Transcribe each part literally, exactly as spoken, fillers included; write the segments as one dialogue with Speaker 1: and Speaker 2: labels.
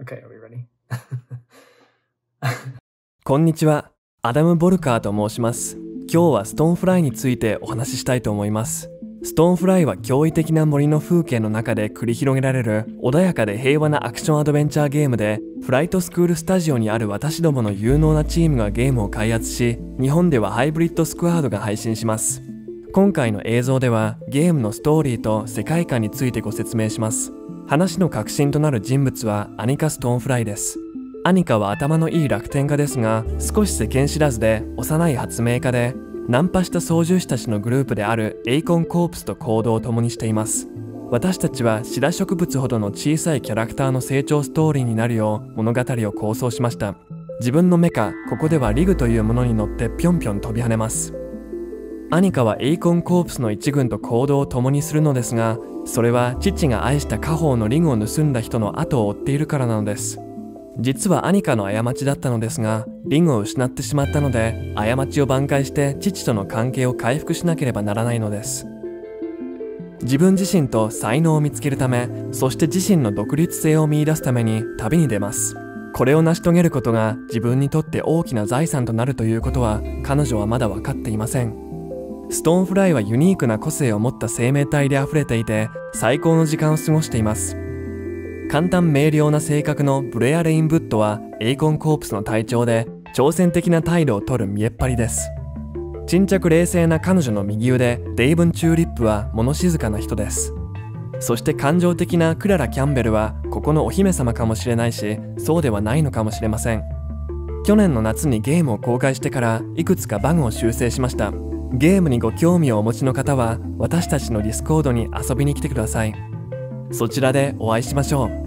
Speaker 1: Okay, are we ready?
Speaker 2: こんにちは。アダム・ボルカーと申します。今日はストーンフライについてお話ししたいと思います。ストーンフライは驚異的な森の風景の中で繰り広げられる穏やかで平和なアクションアドベンチャーゲームで、フライトスクールスタジオにある私どもの有能なチームがゲームを開発し、日本ではハイブリッドスクワードが配信します。今回の映像ではゲームのストーリーと世界観についてご説明します。話の核心となる人物はアニカ・ストーンフライです。アニカは頭のいい楽天家ですが、少し世間知らずで幼い発明家で、ナンパした操縦士たちのグループであるエイコンコープスと行動を共にしています。私たちはシダ植物ほどの小さいキャラクターの成長ストーリーになるよう物語を構想しました。自分のメカ、ここではリグというものに乗ってぴょんぴょん飛び跳ねます。アニカはエイコンコープスの一軍と行動を共にするのですが、それは父が愛した家宝のリグを盗んだ人の後を追っているからなのです。実はアニカの過ちだったのですが、リグを失ってしまったので、過ちを挽回して父との関係を回復しなければならないのです。自分自身と才能を見つけるため、そして自身の独立性を見出すために旅に出ます。これを成し遂げることが自分にとって大きな財産となるということは、彼女はまだ分かっていません。ストーンフライはユニークな個性を持った生命体で溢れていて、最高の時間を過ごしています。簡単明瞭な性格のブレア・レインブッドはエイコンコープスの隊長で、挑戦的な態度をとる見えっ張りです。沈着冷静な彼女の右腕デイブン・チューリップは物静かな人です。そして感情的なクララ・キャンベルはここのお姫様かもしれないし、そうではないのかもしれません。去年の夏にゲームを公開してからいくつかバグを修正しました。ゲームにご興味をお持ちの方は私たちのディスコードに遊びに来てください。そちらでお会いしましょう。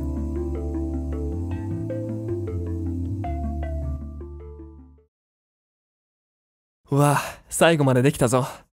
Speaker 2: うわ、最後までできたぞ。